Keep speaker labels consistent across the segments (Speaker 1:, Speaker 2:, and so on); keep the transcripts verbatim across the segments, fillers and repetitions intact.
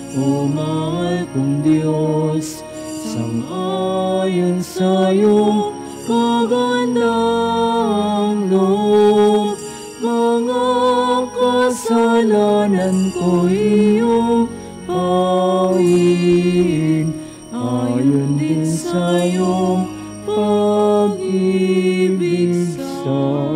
Speaker 1: O mahal kong Diyos, sang-ayon sa iyong kagandahang loob, mga kasalanan ko iyong pawiin, ayon din sa iyong pag-ibig sa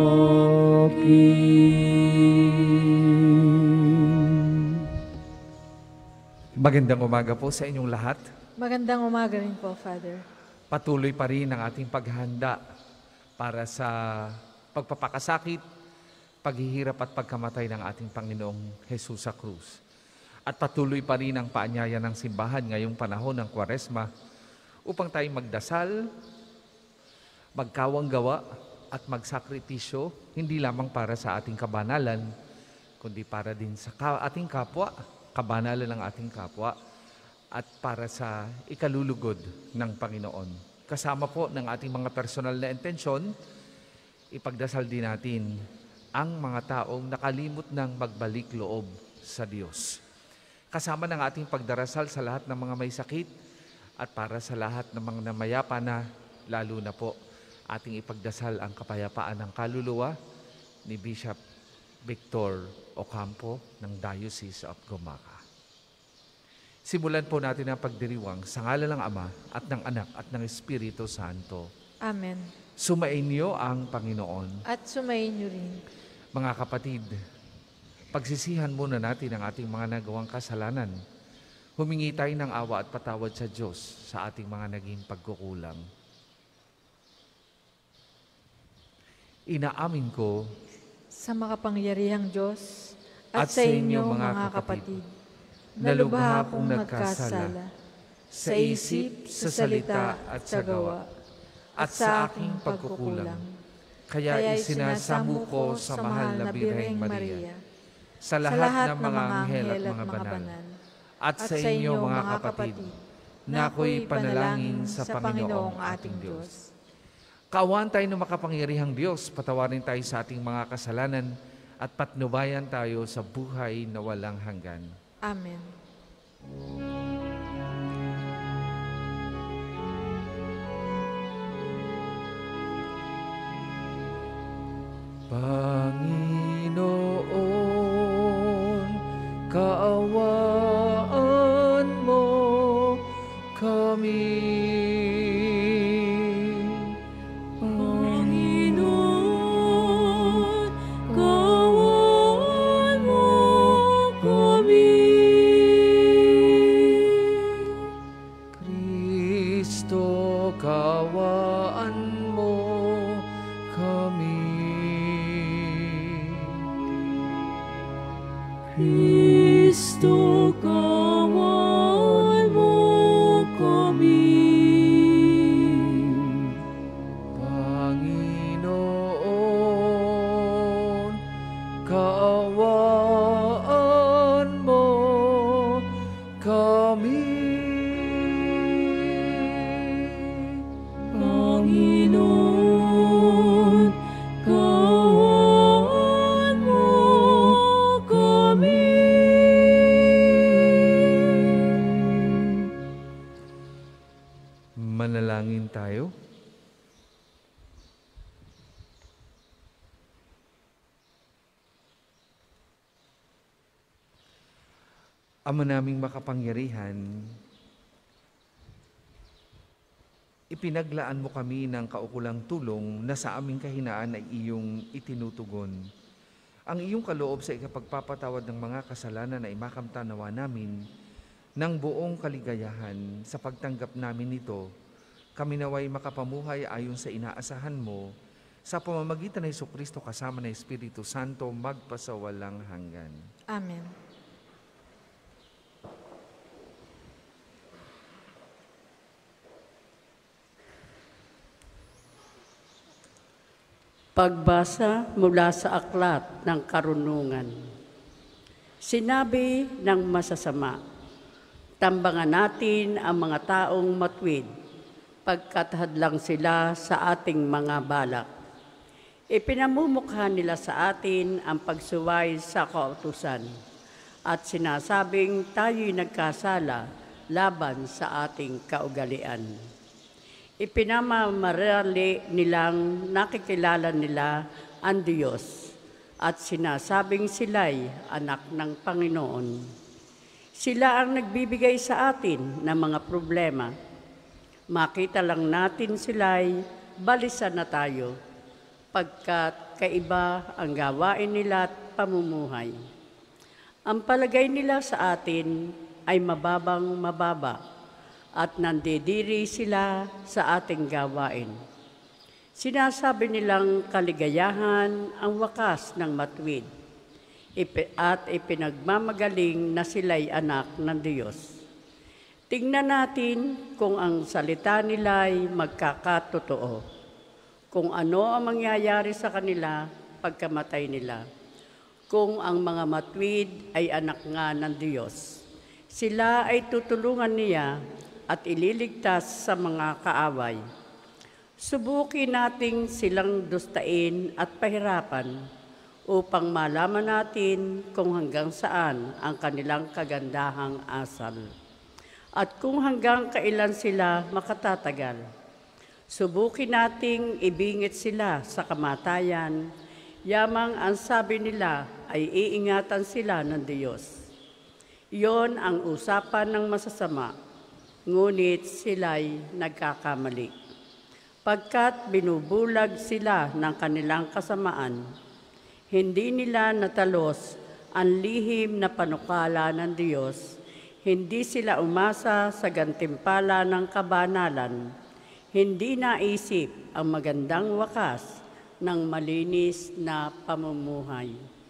Speaker 1: akin.
Speaker 2: Magandang umaga po sa inyong lahat.
Speaker 3: Magandang umaga rin po, Father.
Speaker 2: Patuloy pa rin ang ating paghahanda para sa pagpapakasakit, paghihirap at pagkamatay ng ating Panginoong Jesus sa krus. At patuloy pa rin ang paanyaya ng simbahan ngayong panahon ng Kwaresma upang tayo magdasal, magkawang-gawa at magsakripisyo, hindi lamang para sa ating kabanalan, kundi para din sa ating kapwa, kabanalan ng ating kapwa, at para sa ikalulugod ng Panginoon. Kasama po ng ating mga personal na intensyon, ipagdasal din natin ang mga taong nakalimot ng magbalik loob sa Diyos. Kasama ng ating pagdarasal sa lahat ng mga may sakit at para sa lahat ng mga namayapa na, lalo na po ating ipagdasal ang kapayapaan ng kaluluwa ni Bishop Victor Ocampo ng Diocese of Gomaca. Simulan po natin ang pagdiriwang sa ngalan ng Ama at ng Anak at ng Espiritu Santo.
Speaker 3: Amen.
Speaker 2: Sumainyo ang Panginoon.
Speaker 3: At sumayin niyo rin.
Speaker 2: Mga kapatid, pagsisihan muna natin ang ating mga nagawang kasalanan. Humingi tayo ng awa at patawad sa Diyos sa ating mga naging pagkukulang. Inaamin ko
Speaker 3: Sa makapangyarihang Diyos
Speaker 2: at
Speaker 3: at, sa inyo mga kapatid, na lubha akong nagkasala sa isip, sa salita at sa gawa, at sa aking pagkukulang.
Speaker 2: Kaya isinasamo ko sa mahal na Birheng Maria, sa lahat ng mga anghel at mga banal, at sa inyo mga kapatid, na ako'y panalangin sa Panginoong ating Diyos. Kaawaan tayo ng makapangyarihang Diyos, patawarin tayo sa ating mga kasalanan at patnubayan tayo sa buhay na walang hanggan.
Speaker 3: Amen.
Speaker 2: Panginoon, kaawaan mo kami.
Speaker 1: Panginoon, kaawaan mo kami.
Speaker 2: Kristo, kaawaan mo kami.
Speaker 1: Kristo, kaawaan mo kami.
Speaker 2: Panginoon, kaawaan mo kami.
Speaker 1: Panginoon, kaawaan mo kami.
Speaker 2: Manalangin tayo. Ama naming makapangyarihan, ipinaglaan mo kami ng kaukulang tulong na sa aming kahinaan ay iyong itinutugon. Ang iyong kaloob sa ikapagpapatawad ng mga kasalanan ay makamtanawa namin ng buong kaligayahan sa pagtanggap namin nito. Kami naway makapamuhay ayon sa inaasahan mo sa pamamagitan ng Jesucristo kasama ng Espiritu Santo magpasawalang hanggan.
Speaker 3: Amen.
Speaker 4: Pagbasa mula sa aklat ng karunungan. Sinabi ng masasama, tambangan natin ang mga taong matwid, pagkat hadlang sila sa ating mga balak. Ipinamumukha nila sa atin ang pagsuway sa kautusan at sinasabing tayo'y nagkasala laban sa ating kaugalian. Ipinamamarali nilang nakikilala nila ang Diyos at sinasabing sila'y anak ng Panginoon. Sila ang nagbibigay sa atin ng mga problema. Makita lang natin sila'y balisan na tayo, pagkat kaiba ang gawain nila at pamumuhay. Ang palagay nila sa atin ay mababang mababa at nandidiri sila sa ating gawain. Sinasabi nilang kaligayahan ang wakas ng matuwid at ipinagmamagaling na sila'y anak ng Diyos. Tingnan natin kung ang salita nila'y magkakatotoo, kung ano ang mangyayari sa kanila pagkamatay nila. Kung ang mga matuwid ay anak nga ng Diyos, sila ay tutulungan niya at ililigtas sa mga kaaway. Subukin nating silang dustain at pahirapan upang malaman natin kung hanggang saan ang kanilang kagandahang asal at kung hanggang kailan sila makatatagal. Subukin nating ibingit sila sa kamatayan, yamang ang sabi nila ay iingatan sila ng Diyos. Iyon ang usapan ng masasama, ngunit sila'y nagkakamali. Pagkat binubulag sila ng kanilang kasamaan, hindi nila natalos ang lihim na panukala ng Diyos, hindi sila umasa sa gantimpala ng kabanalan, hindi naisip ang magandang wakas ng malinis na pamumuhay.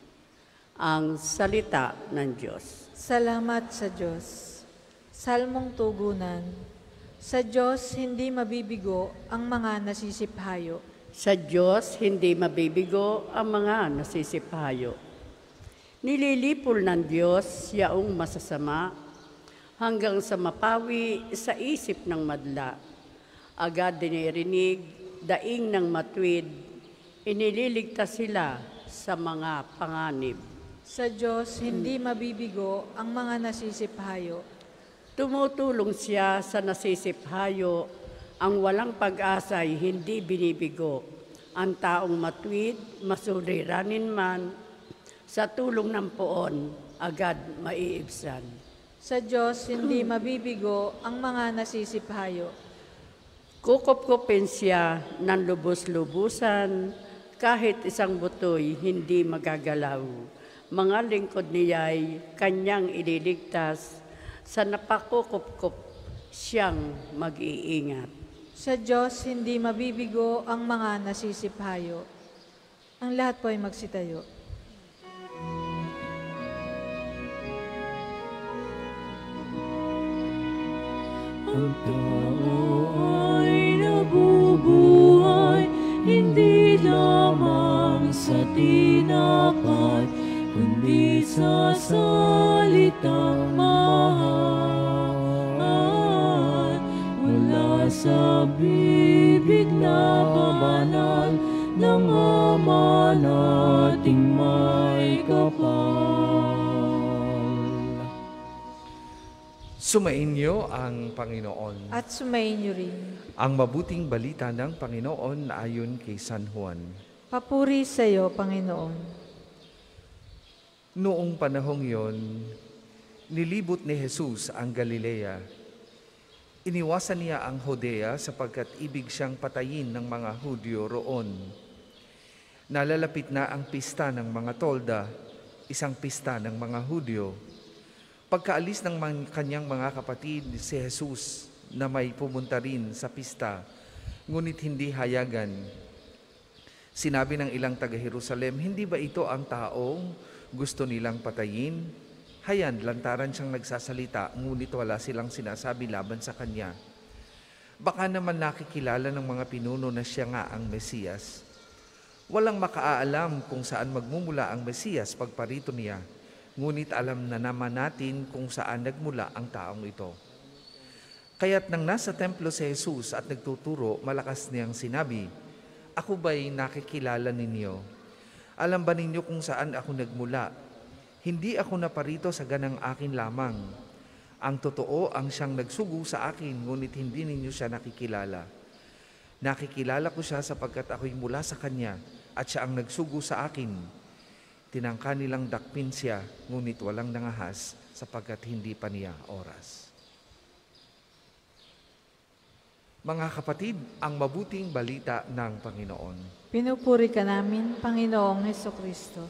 Speaker 4: Ang salita ng Diyos.
Speaker 3: Salamat sa Diyos. Salmong tugunan. Sa Diyos hindi mabibigo ang mga nasisiphayo.
Speaker 4: Sa Diyos hindi mabibigo ang mga nasisiphayo. Nililipol ng Diyos yaong masasama hanggang sa mapawi sa isip ng madla. Agad dinirinig daing ng matuwid, inililigtas sila sa mga panganib.
Speaker 3: Sa Diyos hindi mabibigo ang mga nasisiphayo.
Speaker 4: Tumutulong siya sa nasisiphayo, ang walang pag-asa ay hindi binibigo. Ang taong matuwid, masuliranin man, sa tulong ng poon, agad maiibsan.
Speaker 3: Sa Diyos hindi mabibigo ang mga nasisiphayo.
Speaker 4: Kukop-kopin siya ng lubos-lubusan, kahit isang butoy hindi magagalaw. Mga lingkod niya'y kanyang ililigtas, sa napakukop-kop siyang mag-iingat.
Speaker 3: Sa Diyos hindi mabibigo ang mga nasisiphayo. Ang lahat po ay magsitayo.
Speaker 1: Ang tao ay nabubuhay, hindi lamang sa tinapay, kundi sa salitang mahal. Mula sa bibig na banal ng Ama nating may kapal.
Speaker 2: Sumainyo ang Panginoon.
Speaker 3: At sumainyo rin.
Speaker 2: Ang mabuting balita ng Panginoon ayon kay San Juan.
Speaker 3: Papuri sa iyo, Panginoon.
Speaker 2: Noong panahong yon, nilibot ni Jesus ang Galilea. Iniwasan niya ang Judea sapagkat ibig siyang patayin ng mga Hudyo roon. Nalalapit na ang pista ng mga tolda, isang pista ng mga Hudyo. Pagkaalis ng mga, kanyang mga kapatid, si Jesus na may pumunta rin sa pista, ngunit hindi hayagan. Sinabi ng ilang taga-Jerusalem, hindi ba ito ang taong gusto nilang patayin? Hayan, lantaran siyang nagsasalita, ngunit wala silang sinasabi laban sa kanya. Baka naman nakikilala ng mga pinuno na siya nga ang Mesiyas. Walang makaalam kung saan magmumula ang Mesiyas pagparito niya, ngunit alam na naman natin kung saan nagmula ang taong ito. Kaya't nang nasa templo si Jesus at nagtuturo, malakas niyang sinabi, "Ako ba'y nakikilala ninyo? Alam ba ninyo kung saan ako nagmula? Hindi ako naparito sa ganang akin lamang. Ang totoo ang siyang nagsugo sa akin, ngunit hindi ninyo siya nakikilala. Nakikilala ko siya sapagkat ako'y mula sa Kanya at siya ang nagsugo sa akin. Tinangka nilang dakpin siya, ngunit walang nangahas sapagkat hindi pa niya oras. Mga kapatid, ang mabuting balita ng Panginoon.
Speaker 3: Pinupuri ka namin, Panginoong Hesukristo.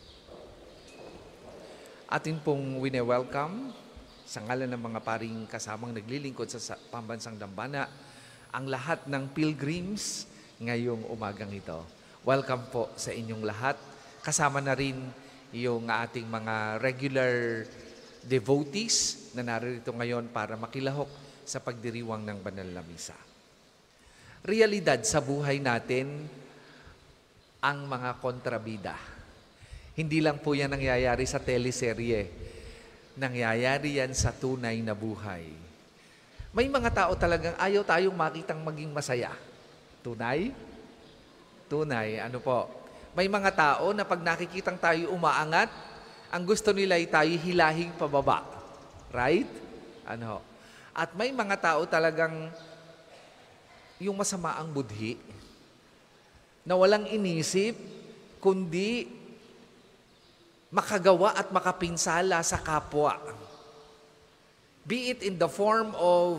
Speaker 2: Atin pong wine-welcome sa ngalan ng mga paring kasamang naglilingkod sa Pambansang Dambana ang lahat ng pilgrims ngayong umagang ito. Welcome po sa inyong lahat. Kasama na rin yung ating mga regular devotees na narito ngayon para makilahok sa pagdiriwang ng banal na misa. Realidad sa buhay natin ang mga kontrabida. Hindi lang po yan nangyayari sa teleserye. Nangyayari yan sa tunay na buhay. May mga tao talagang ayaw tayong makitang maging masaya. Tunay? Tunay. Ano po? May mga tao na pag nakikitang tayo umaangat, ang gusto nila ay tayo hilahing pababa. Right? Ano? At may mga tao talagang yung masama ang budhi, na walang inisip, kundi makagawa at makapinsala sa kapwa. Be it in the form of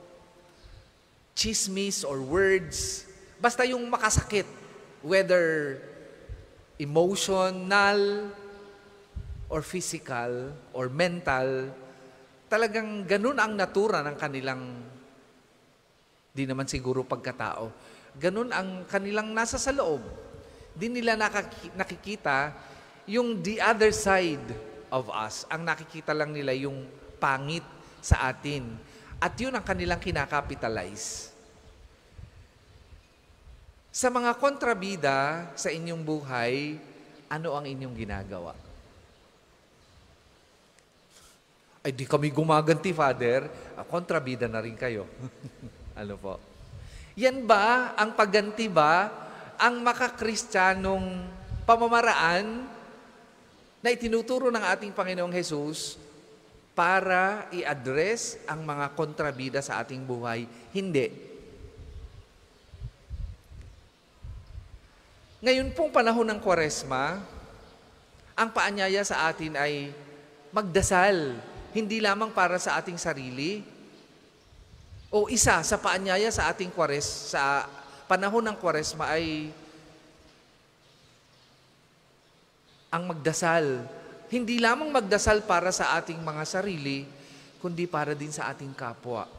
Speaker 2: chismis or words, basta yung makasakit, whether emotional or physical or mental, talagang ganun ang natura ng kanilang, di naman siguro pagkatao, ganun ang kanilang nasa sa loob. Di nila nakikita yung the other side of us. Ang nakikita lang nila yung pangit sa atin. At yun ang kanilang kinakapitalize. Sa mga kontrabida sa inyong buhay, ano ang inyong ginagawa? Ay, di kami gumaganti, Father. Ah, kontrabida na rin kayo. Ano po? Yan ba, ang pagganti ba, ang makakristyanong pamamaraan na itinuturo ng ating Panginoong Hesus para i-address ang mga kontrabida sa ating buhay? Hindi. Ngayon pong panahon ng Kwaresma, ang paanyaya sa atin ay magdasal, hindi lamang para sa ating sarili, o isa sa paanyaya sa ating Kwares, sa panahon ng Kwaresma ay ang magdasal. Hindi lamang magdasal para sa ating mga sarili, kundi para din sa ating kapwa.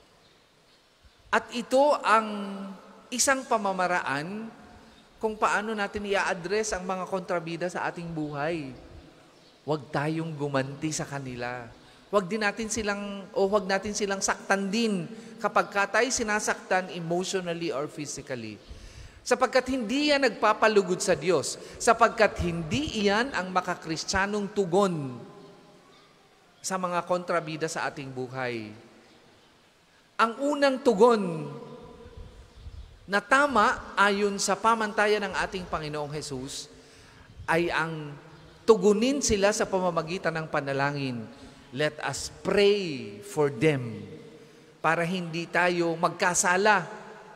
Speaker 2: At ito ang isang pamamaraan kung paano natin i-address ang mga kontrabida sa ating buhay. Huwag tayong gumanti sa kanila. Huwag din natin silang, o huwag natin silang saktan din kapag ka tayo sinasaktan emotionally or physically. Sapagkat hindi yan nagpapalugod sa Diyos. Sapagkat hindi iyan ang makakristyanong tugon sa mga kontrabida sa ating buhay. Ang unang tugon na tama ayon sa pamantayan ng ating Panginoong Hesus ay ang tugunin sila sa pamamagitan ng panalangin. Let us pray for them para hindi tayo magkasala.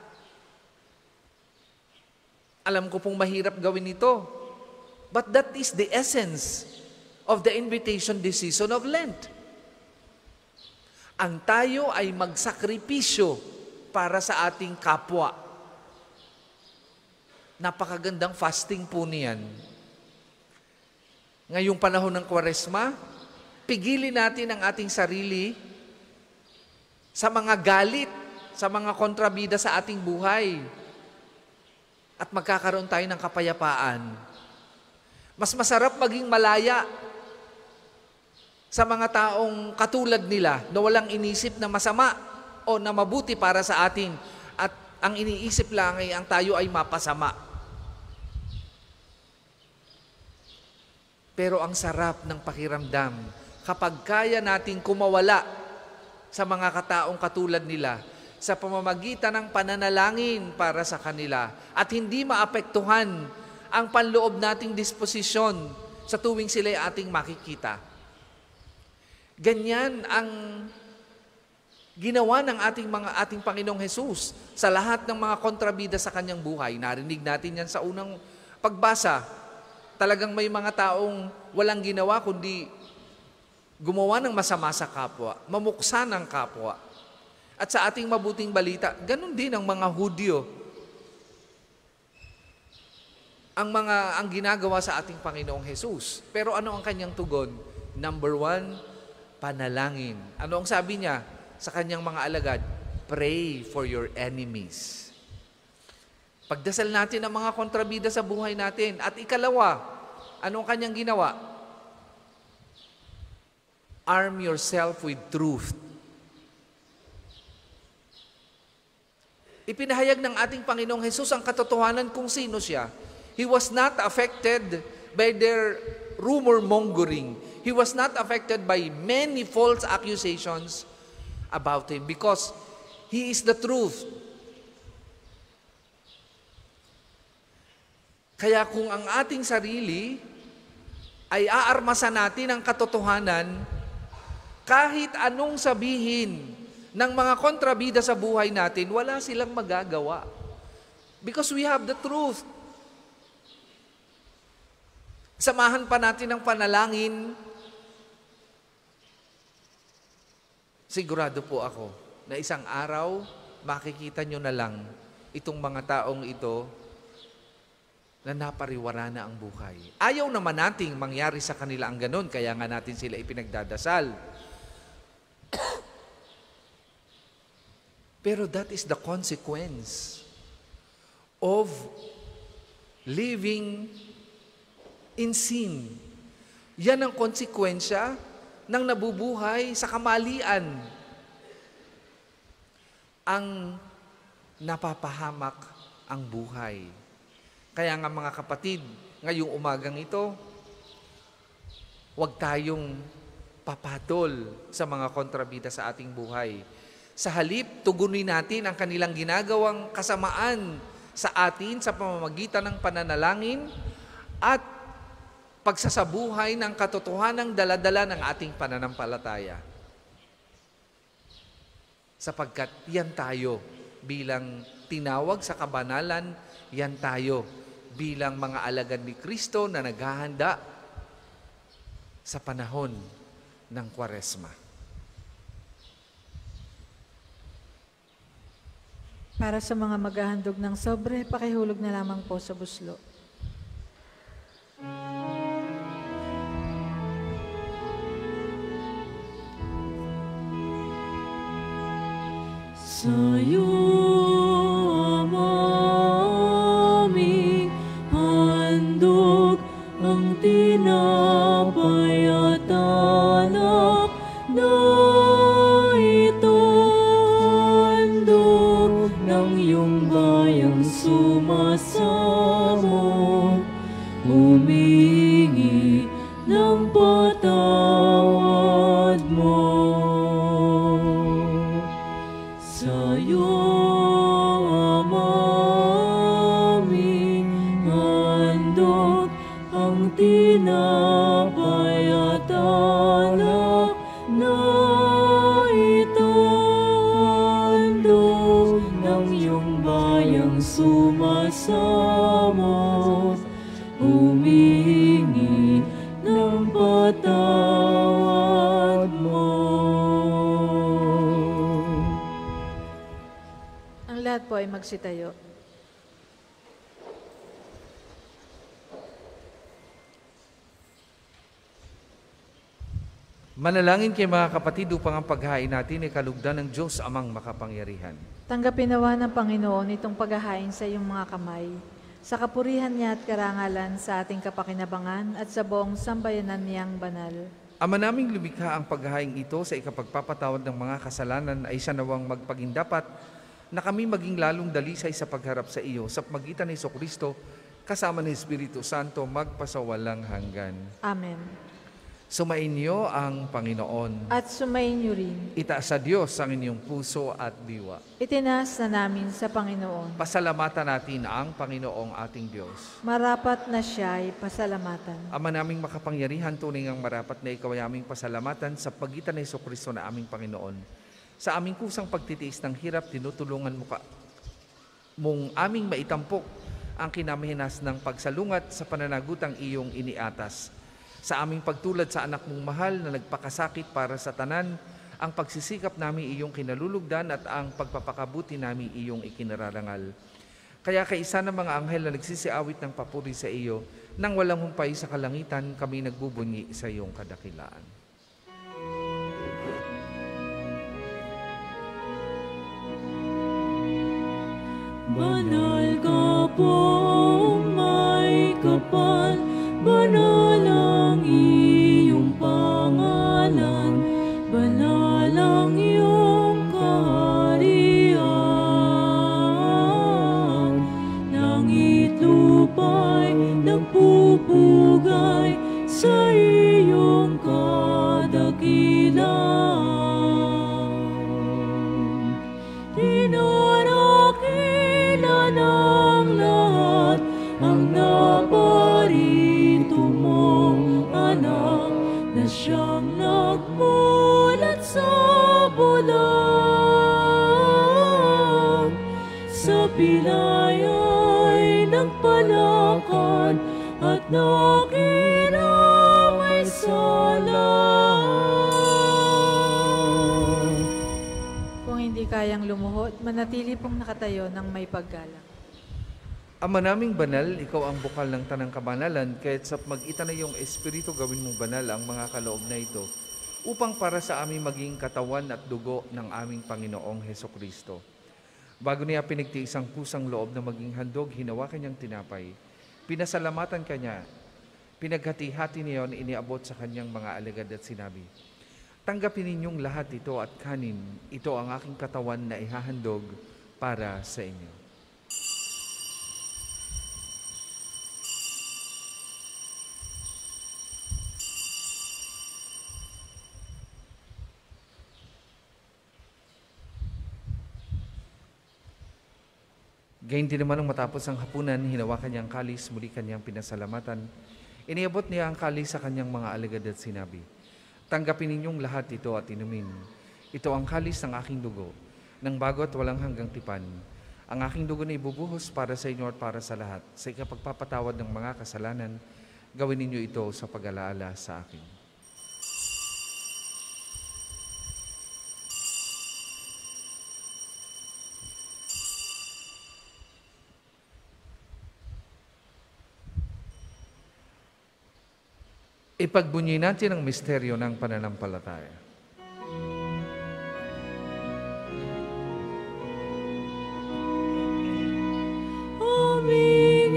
Speaker 2: Alam ko pong mahirap gawin ito. But that is the essence of the invitation this season of Lent. Ang tayo ay magsakripisyo para sa ating kapwa. Napakagandang fasting po niyan. Ngayong panahon ng Kwaresma, pigilin natin ang ating sarili sa mga galit, sa mga kontrabida sa ating buhay. At magkakaroon tayo ng kapayapaan. Mas masarap maging malaya sa mga taong katulad nila na walang inisip na masama o na mabuti para sa atin at ang iniisip lang ay ang tayo ay mapasama. Pero ang sarap ng pakiramdam kapag kaya natin kumawala sa mga kataong katulad nila sa pamamagitan ng pananalangin para sa kanila at hindi maapektuhan ang panloob nating disposisyon sa tuwing sila'y ating makikita. Ganyan ang ginawa ng ating mga ating Panginoong Hesus sa lahat ng mga kontrabida sa kanyang buhay. Narinig natin yan sa unang pagbasa. Talagang may mga taong walang ginawa kundi gumawa ng masama sa kapwa, mamuksa ng kapwa. At sa ating mabuting balita, ganun din ang mga Hudyo. Ang mga ang ginagawa sa ating Panginoong Hesus. Pero ano ang kanyang tugon? Number one, panalangin. Ano ang sabi niya sa kanyang mga alagad? Pray for your enemies. Pagdasal natin ang mga kontrabida sa buhay natin. At ikalawa, ano ang kanyang ginawa? Arm yourself with truth. Ipinahayag ng ating Panginoong Hesus ang katotohanan kung sino siya. He was not affected by their rumor mongering. He was not affected by many false accusations about him because he is the truth. Kaya kung ang ating sarili ay aarmasan natin ang katotohanan, kahit anong sabihin ng mga kontrabida sa buhay natin, wala silang magagawa. Because we have the truth. Samahan pa natin ng panalangin. Sigurado po ako na isang araw, makikita nyo na lang itong mga taong ito na napariwara na ang buhay. Ayaw naman nating mangyari sa kanila ang ganon, kaya nga natin sila ipinagdadasal. Pero that is the consequence of living in sin. Yan ang konsekwensya ng nabubuhay sa kamalian. Ang napapahamak ang buhay. Kaya nga mga kapatid, ngayong umagang ito, huwag tayong papatol sa mga kontrabida sa ating buhay. Sa halip, tugunin natin ang kanilang ginagawang kasamaan sa atin sa pamamagitan ng pananalangin at pagsasabuhay ng katotohanang daladala ng ating pananampalataya. Sapagkat yan tayo bilang tinawag sa kabanalan, yan tayo bilang mga alagad ni Kristo na naghahanda sa panahon ng Kwaresma.
Speaker 3: Para sa mga maghahandog ng sobre, pakihulog na lamang po sa buslo.
Speaker 1: Sa'yo, aming handog ang tinapay at alak na ito, handog ng iyong bayang sumasamo, humingi ng patawad mo. Sa'yo, aming handog ang tinapay at alak na ito, handog ng iyong bayang sumasamo, humingi ng patawad mo.
Speaker 3: Ang lahat po ay magsitayo.
Speaker 2: Manalangin kay mga kapatid upang ang paghain natin ay kalugdan ng Diyos amang makapangyarihan.
Speaker 3: Tanggapin nawa ng Panginoon itong paghahain sa iyong mga kamay, sa kapurihan niya at karangalan sa ating kapakinabangan at sa buong sambayanan niyang banal.
Speaker 2: Ama naming lumikha ang paghahain ito sa ikapagpapatawad ng mga kasalanan ay siya nawang magpagindapat na kami maging lalong dalisay sa pagharap sa iyo sa pagitan ni Jesucristo kasama ni Espiritu Santo magpasawalang hanggan.
Speaker 3: Amen.
Speaker 2: Sumainyo ang Panginoon.
Speaker 3: At sumainyo rin.
Speaker 2: Itaas sa Diyos ang inyong puso at diwa.
Speaker 3: Itinaas na namin sa Panginoon.
Speaker 2: Pasalamatan natin ang Panginoong ating Diyos.
Speaker 3: Marapat na siya ay pasalamatan.
Speaker 2: Ama naming makapangyarihan, tunay ngang marapat na ikaw ay aming pasalamatan sa pagitan ng Jesucristo na aming Panginoon. Sa aming kusang pagtitiis ng hirap, tinutulungan mo ka mong aming maitampok ang kinamahinas ng pagsalungat sa pananagutang iyong iniatas. Sa aming pagtulad sa anak mong mahal na nagpakasakit para sa tanan, ang pagsisikap namin iyong kinalulugdan at ang pagpapakabuti namin iyong ikinararangal. Kaya kaisa ng mga anghel na nagsisiawit ng papuri sa iyo, nang walang humpay sa kalangitan, kami nagbubunyi sa iyong kadakilaan.
Speaker 1: Banal ka pong may kapal, banal ang iyong pangalan, banal ang iyong kaharian. Langit lupa'y nagpupugay sa iyong kadakilaan. Dinarakilan ng lahat ang naparito mong anak na siyang nagmulat sa bulan. Sa pilay ay nagpalakad at nakiramay sa lahat.
Speaker 3: Kung hindi kayang lumuhod, manatili pong nakatayo ng may paggalang.
Speaker 2: Ama naming banal, ikaw ang bukal ng tanang kabanalan, kaya't sa mag-ita na iyong Espiritu gawin mong banal ang mga kaloob na ito, upang para sa aming maging katawan at dugo ng aming Panginoong Hesukristo. Bago niya pinigtiis ang pusang loob na maging handog, hinawa kanyang tinapay. Pinasalamatan kanya, pinaghati-hati niyon, iniabot sa kanyang mga alagad at sinabi, tanggapin ninyong lahat ito at kanin, ito ang aking katawan na ihahandog para sa inyo. Gayun din naman nung matapos ang hapunan, hinawa kanyang kalis, muli kanyang pinasalamatan. Iniabot niya ang kalis sa kanyang mga alagad at sinabi, tanggapin ninyong lahat ito at inumin. Ito ang kalis ng aking dugo, ng bago at walang hanggang tipan. Ang aking dugo na ibubuhos para sa inyo at para sa lahat. Sa ikapagpapatawad ng mga kasalanan, gawin ninyo ito sa pag-alaala sa akin. Ipagbunyi natin ang misteryo ng pananampalataya.
Speaker 1: Aming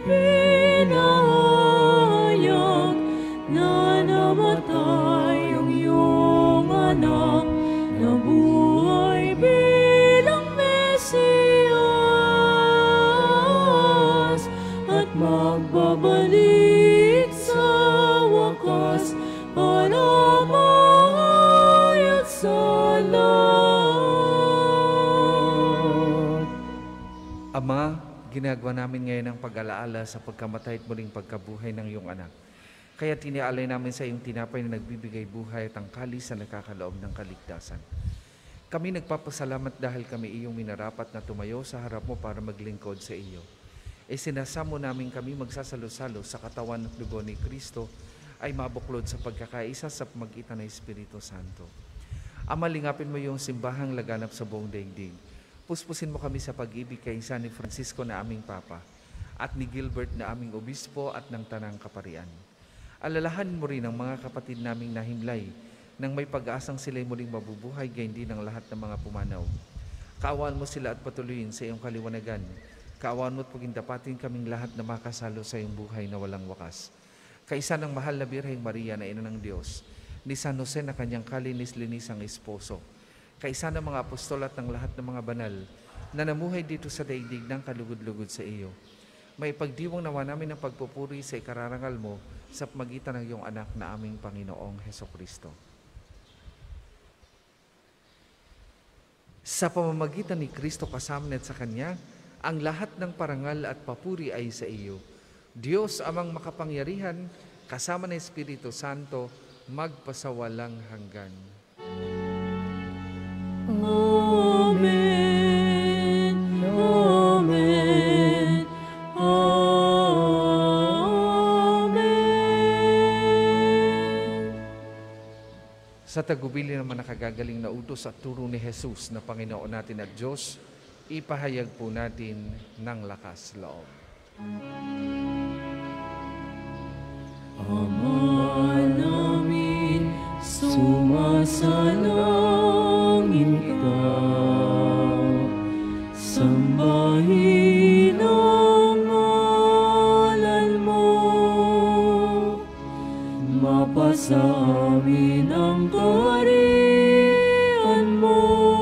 Speaker 1: ipinahayag na namatay ang iyong anak, na buhay bilang Mesiyas, at magbabalik sa wakas para mahayag sa lahat.
Speaker 2: Ama, ginagawa namin ngayon ang pag-alaala sa pagkamatay at muling pagkabuhay ng iyong anak. Kaya tinialay namin sa iyong tinapay na nagbibigay buhay at ang kalis na nagkakaloob ng kaligtasan. Kami nagpapasalamat dahil kami iyong minarapat na tumayo sa harap mo para maglingkod sa iyo. E sinasamo namin kami magsasalo-salo sa katawan at dugo ni Kristo ay mabuklod sa pagkakaisa sa magitan ng Espiritu Santo. Ama, lingapin mo yung simbahang laganap sa buong daigdig. Puspusin mo kami sa pag-ibig kay San ni Francisco na aming Papa at ni Gilbert na aming Obispo at ng Tanang Kaparian. Alalahanin mo rin ang mga kapatid naming nahimlay nang may pag-asang sila'y muling mabubuhay, gayon din ang lahat ng mga pumanaw. Kaawaan mo sila at patuloyin sa iyong kaliwanagan. Kaawaan mo at pagindapatin kaming lahat na makasalo sa iyong buhay na walang wakas. Kaisa ng mahal na Birheng Maria na ina ng Diyos, ni San Jose na kanyang kalinis-linisang esposo, kaisa ng mga apostol at ng lahat ng mga banal na namuhay dito sa daigdig ng kalugod-lugod sa iyo. may pagdiwang nawa namin ng pagpupuri sa ikararangal mo sa pamagitan ng iyong anak na aming Panginoong Hesukristo. Sa pamamagitan ni Kristo kasama at sa Kanya, ang lahat ng parangal at papuri ay sa iyo. Diyos amang makapangyarihan, kasama ng Espiritu Santo, magpasawalang hanggan.
Speaker 1: Amen. Amen. Amen.
Speaker 2: Sa tagubili naman nakagagaling na utos at turo ni Jesus na Panginoon natin at Diyos, ipahayag po natin ng lakas loob.
Speaker 1: Ama namin, sumasalangin ka. Sambahin ang ngalan mo. Mapasa amin ang kaharian mo.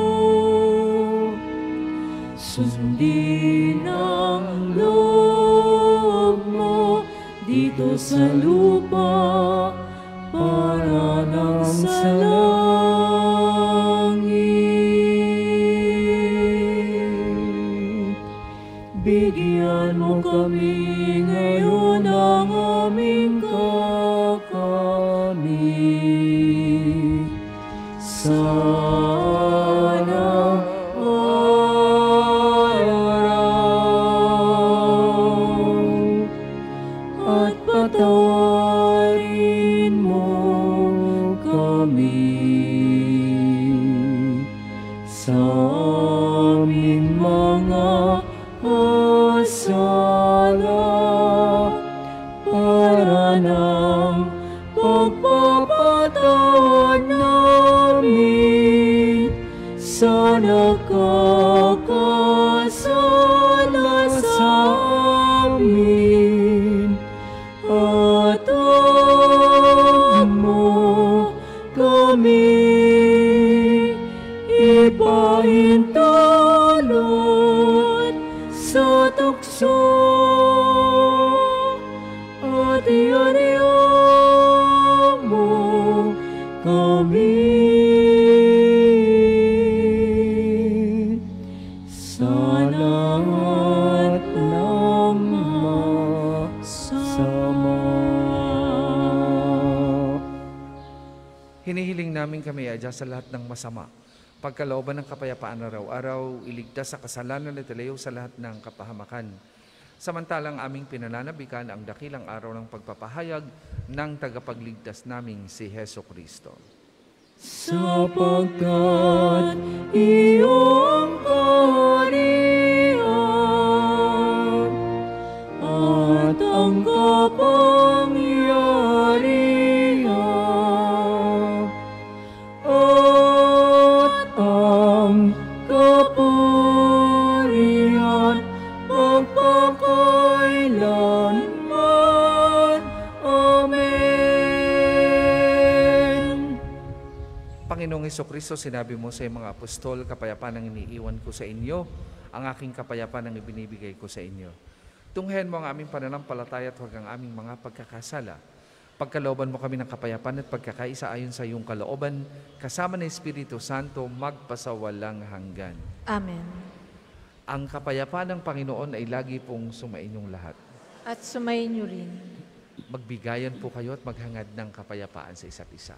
Speaker 1: Sundin ang loob mo dito sa lupa para nang sa langit. Bigyan mo kami ngayon ng aming kakanin. Sana patawarin mo kami sa aming mga kasala para ng pagpapatawad namin sa nakakasala sa amin. At huwag mo kami ipahintulot sa tukso at iyan mo kami sa lahat ng masama.
Speaker 2: Hinihiling namin kami adya sa lahat ng masama. Pagkalooban ng kapayapaan araw-araw, iligtas sa kasalanan at ilayo sa lahat ng kapahamakan. Samantalang aming pinananabikan ang dakilang araw ng pagpapahayag ng tagapagligtas naming si Heso Kristo.
Speaker 1: Sapagkat iyong kaharian at ang kapangyarihan at ang kapurihan magpakailanman. Amen.
Speaker 2: Panginoong Hesukristo, sinabi mo sa iyong mga apostol, kapayapaan ang iniiwan ko sa inyo, ang aking kapayapaan ang ibinibigay ko sa inyo. Tunghayan mo ang aming pananampalataya at huwag ang aming mga pagkakasala. Pagkalooban mo kami ng kapayapaan at pagkakaisa ayon sa iyong kalooban, kasama ng Espiritu Santo, magpasawalang hanggan.
Speaker 3: Amen.
Speaker 2: Ang kapayapaan ng Panginoon ay lagi pong sumainyong lahat.
Speaker 3: At sumayin niyo rin.
Speaker 2: Magbigayan po kayo at maghangad ng kapayapaan sa isa't isa.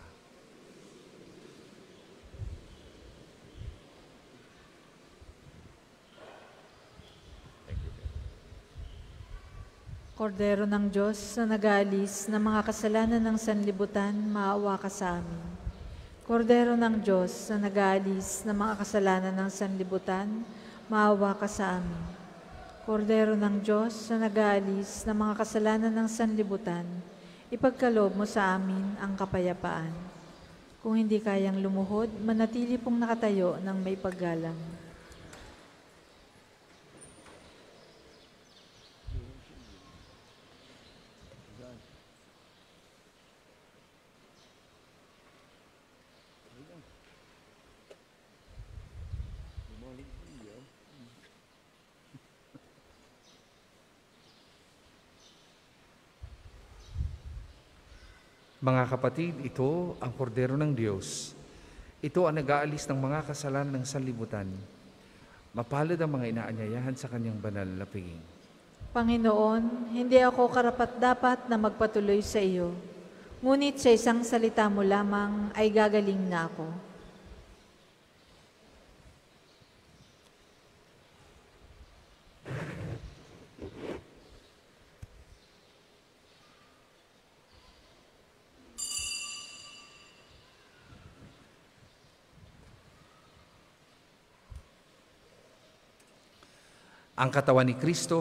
Speaker 3: Kordero ng Diyos na nag-aalis ng mga kasalanan ng sanlibutan, maawa ka sa amin. Kordero ng Diyos na nag-aalis ng mga kasalanan ng sanlibutan, maawa ka sa amin. Kordero ng Diyos na nag-aalis ng mga kasalanan ng sanlibutan, ipagkaloob mo sa amin ang kapayapaan. Kung hindi kayang lumuhod, manatili pong nakatayo ng may paggalang.
Speaker 2: Mga kapatid, ito ang kordero ng Diyos. Ito ang nag-aalis ng mga kasalanan ng sanlibutan. Mapalad ang mga inaanyayahan sa kanyang banal na piging.
Speaker 3: Panginoon, hindi ako karapat-dapat na magpatuloy sa iyo. Ngunit sa isang salita mo lamang ay gagaling na ako.
Speaker 2: Ang katawan ni Kristo,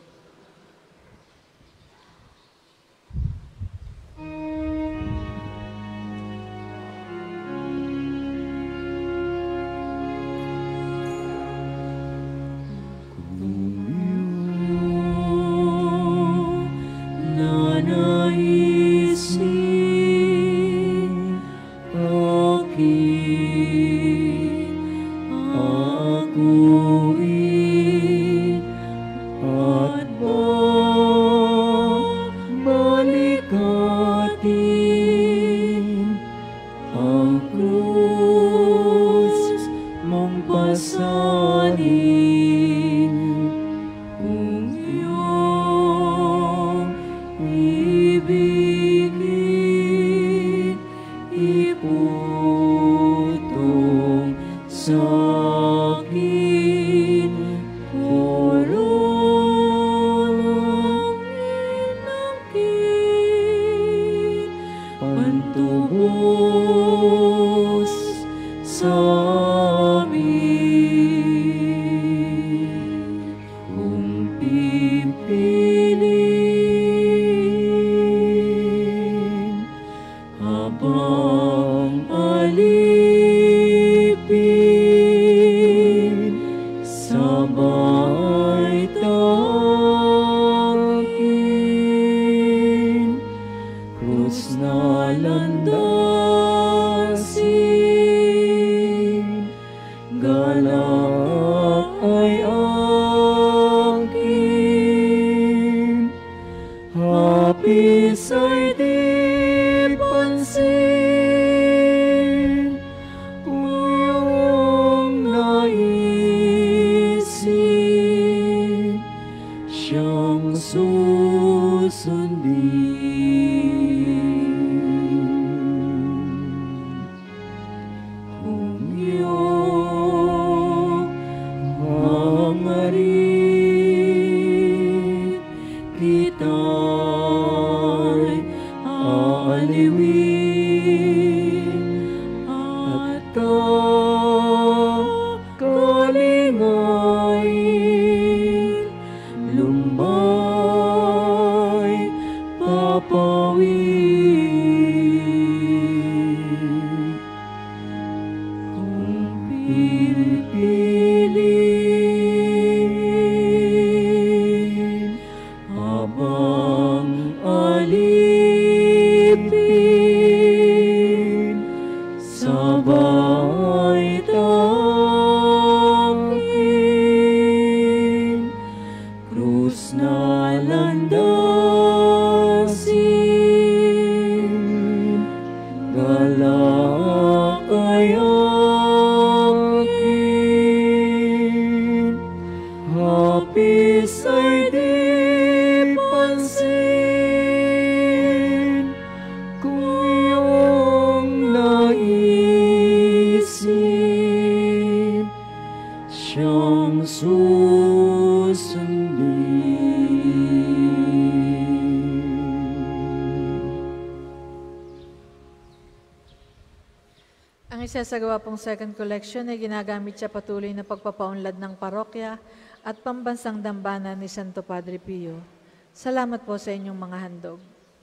Speaker 3: Isasagawa pong second collection ay ginagamit sa patuloy na pagpapaunlad ng parokya at pambansang dambana ni Santo Padre Pio. Salamat po sa inyong mga handog.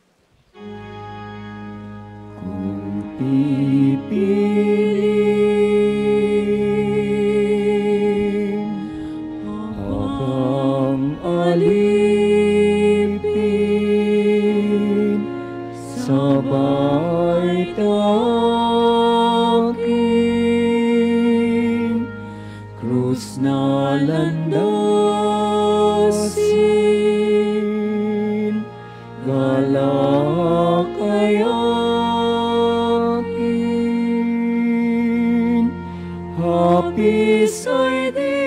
Speaker 1: Kung pipiliin habang alipin sabay tayo na landasin, galak ay Hapis ay di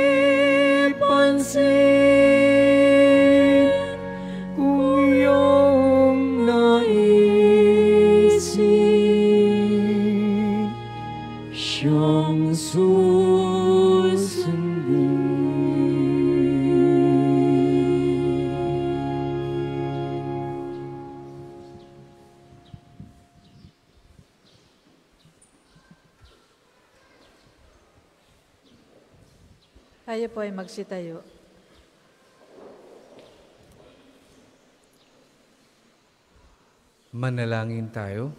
Speaker 1: pansin kung iyong naisin siyang susundin.
Speaker 3: Tayo po ay magsitayo.
Speaker 2: Manalangin tayo.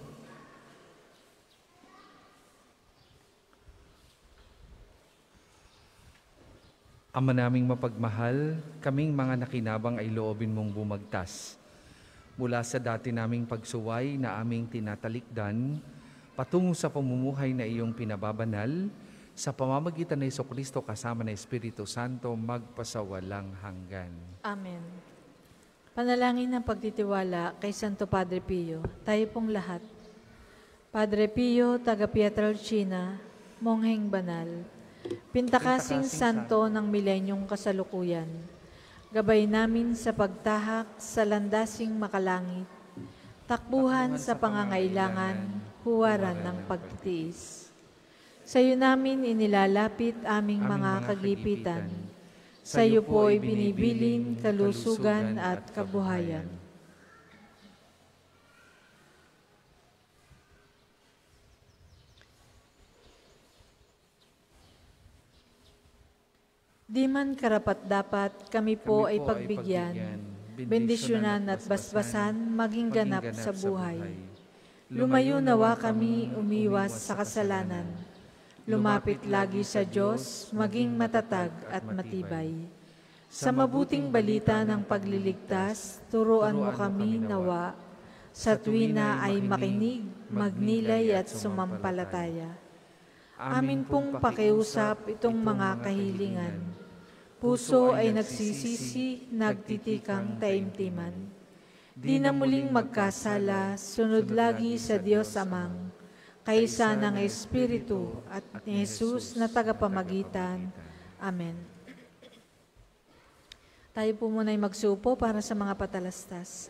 Speaker 2: Ama naming mapagmahal, kaming mga nakinabang ay loobin mong bumagtas. Mula sa dati naming pagsuway na aming tinatalikdan, patungo sa pamumuhay na iyong pinababanal, sa pamamagitan ng Jesucristo kasama ng Espiritu Santo, magpasawalang hanggan.
Speaker 3: Amen. Panalangin ng pagtitiwala kay Santo Padre Pio, tayo pong lahat. Padre Pio, taga Pietrelcina, Mongheng Banal, Pintakasing Santo ng milenyong kasalukuyan, gabay namin sa pagtahak sa landasing makalangit, takbuhan sa pangangailangan, huwaran ng pagtitiis. Sa iyo namin inilalapit aming mga kagipitan. Sa iyo po ay binibiling kalusugan at kabuhayan. Di man karapat-dapat, kami po ay pagbigyan, bendisyonan at basbasan, maging ganap sa buhay. Lumayo nawa kami umiwas sa kasalanan. Lumapit lagi sa Diyos, maging matatag at matibay. Sa mabuting balita ng pagliligtas, turuan mo kami nawa. Sa tuwina ay makinig, magnilay at sumampalataya. Amin pong pakiusap itong mga kahilingan. Puso ay nagsisisi, nagtitikang taimtiman. Di na muling magkasala, sunod lagi sa Diyos Amang, kaysa ng Espiritu at ni Jesus na tagapamagitan. Amen. Tayo po muna ay magsupo para sa mga patalastas.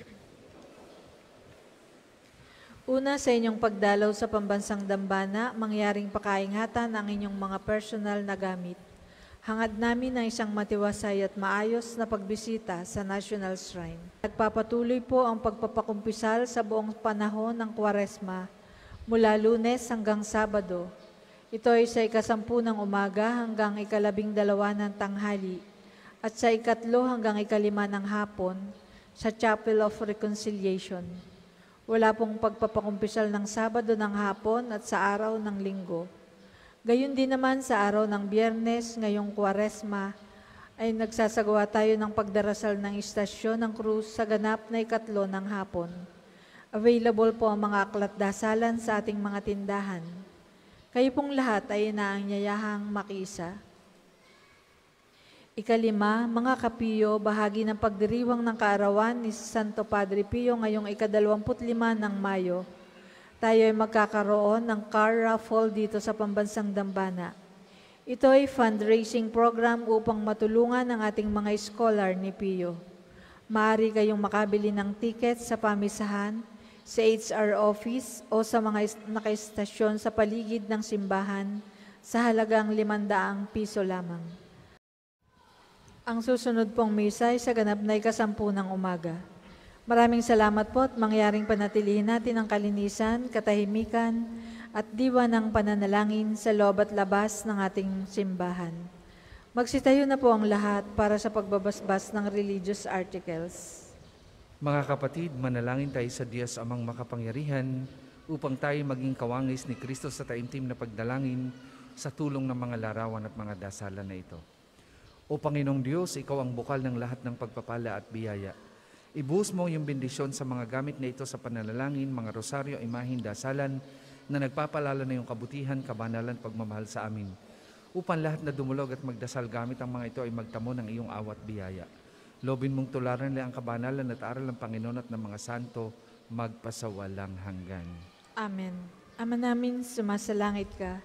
Speaker 3: Una, sa inyong pagdalaw sa pambansang dambana, mangyaring pakaingatan ang inyong mga personal na gamit. Hangad namin ang isang matiwasay at maayos na pagbisita sa National Shrine. Nagpapatuloy po ang pagpapakumpisal sa buong panahon ng Kwaresma, mula Lunes hanggang Sabado. Ito ay sa ikasampu ng umaga hanggang ikalabing dalawa ng tanghali at sa ikatlo hanggang ikalima ng hapon sa Chapel of Reconciliation. Wala pong pagpapakumpisal ng Sabado ng hapon at sa araw ng Linggo. Gayon din naman sa araw ng Biyernes ngayong Kwaresma ay nagsasagawa tayo ng pagdarasal ng Istasyon ng Krus sa ganap na ikatlo ng hapon. Available po ang mga aklat dasalan sa ating mga tindahan. Kayo pong lahat ay inaanyayahang makiisa. Ikalima, mga kapiyo, bahagi ng pagdiriwang ng kaarawan ni Santo Padre Pio ngayong ikadalawamput lima ng Mayo. Tayo ay magkakaroon ng car raffle dito sa Pambansang Dambana. Ito ay fundraising program upang matulungan ang ating mga scholar ni Pio. Maaari kayong makabili ng ticket sa pamisahan, sa H R office o sa mga nakaistasyon sa paligid ng simbahan sa halagang limandaang piso lamang. Ang susunod pong misa ay sa ganap na ikasampu ng umaga. Maraming salamat po at mangyaring panatilihin natin ang kalinisan, katahimikan at diwa ng pananalangin sa loob at labas ng ating simbahan. Magsitayo na po ang lahat para sa pagbabasbas ng religious articles.
Speaker 2: Mga kapatid, manalangin tayo sa Diyos Amang makapangyarihan upang tayo maging kawangis ni Kristo sa taimtim na pagdalangin sa tulong ng mga larawan at mga dasalan na ito. O Panginoong Diyos, Ikaw ang bukal ng lahat ng pagpapala at biyaya. Ibuhos mo yung bendisyon sa mga gamit na ito sa pananalangin, mga rosaryo, imahin, dasalan na nagpapalala na yung kabutihan, kabanalan, pagmamahal sa amin. Upang lahat na dumulog at magdasal gamit ang mga ito ay magtamo ng iyong awat biyaya. Lobin mong tularan nila ang kabanalan at aral ng Panginoon at ng mga santo magpasawalang hanggan.
Speaker 3: Amen. Ama namin, sumasalangit ka.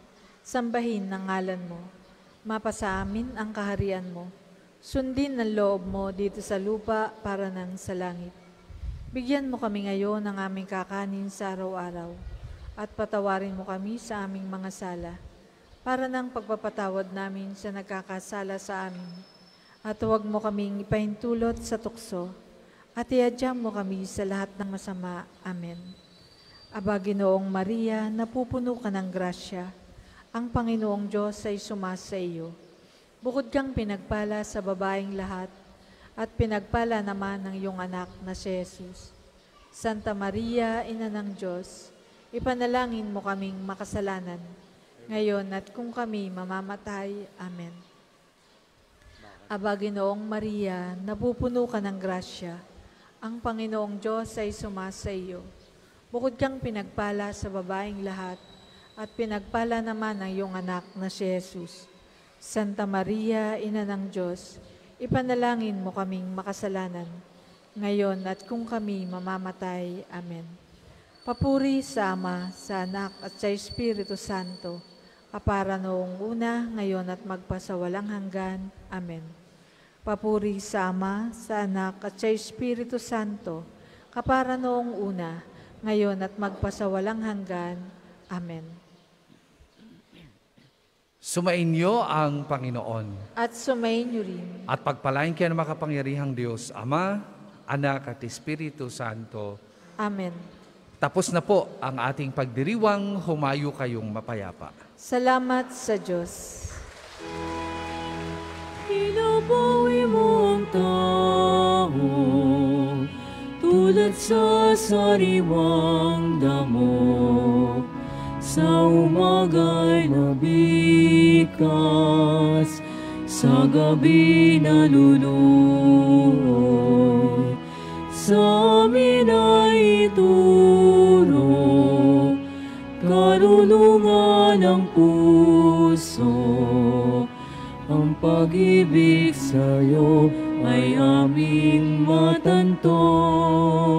Speaker 3: Sambahin ang ngalan mo. Mapasa amin ang kaharian mo. Sundin ang loob mo dito sa lupa para nang sa langit. Bigyan mo kami ngayon ng aming kakanin sa araw-araw at patawarin mo kami sa aming mga sala para nang pagpapatawad namin sa nagkakasala sa amin. At huwag mo kaming ipahintulot sa tukso at iadya mo kami sa lahat ng masama. Amen. Aba, Ginoong Maria, napupuno ka ng grasya. Ang Panginoong Diyos ay sumasa iyo. Bukod kang pinagpala sa babaeng lahat, at pinagpala naman ng iyong anak na si Jesus. Santa Maria, Ina ng Diyos, ipanalangin mo kaming makasalanan, ngayon at kung kami mamamatay. Amen. Aba, Ginoong Maria, napupuno ka ng grasya. Ang Panginoong Diyos ay sumasa iyo. Bukod kang pinagpala sa babaeng lahat, at pinagpala naman ang iyong anak na si Jesus. Santa Maria, Ina ng Diyos, ipanalangin mo kaming makasalanan, ngayon at kung kami mamamatay. Amen. Papuri sa Ama, sa Anak, at sa Espiritu Santo, kapara noong una, ngayon at magpasawalang hanggan. Amen. Papuri sa Ama, sa Anak, at sa Espiritu Santo, kapara noong una, ngayon at magpasawalang hanggan. Amen.
Speaker 2: Sumainyo ang Panginoon.
Speaker 3: At sumainyo rin.
Speaker 2: At pagpalain kayo ng makapangyarihang Diyos, Ama, Anak at Espiritu Santo.
Speaker 3: Amen.
Speaker 2: Tapos na po ang ating pagdiriwang, humayo kayong mapayapa.
Speaker 3: Salamat sa Diyos.
Speaker 1: Pinabawi mo ang tao, tulad sa sariwang damo. Sa umaga'y nabikas, sa gabi naluluoy. Sa amin ay ituro, karunungan ng puso. Ang pag-ibig sa'yo ay aming matanto.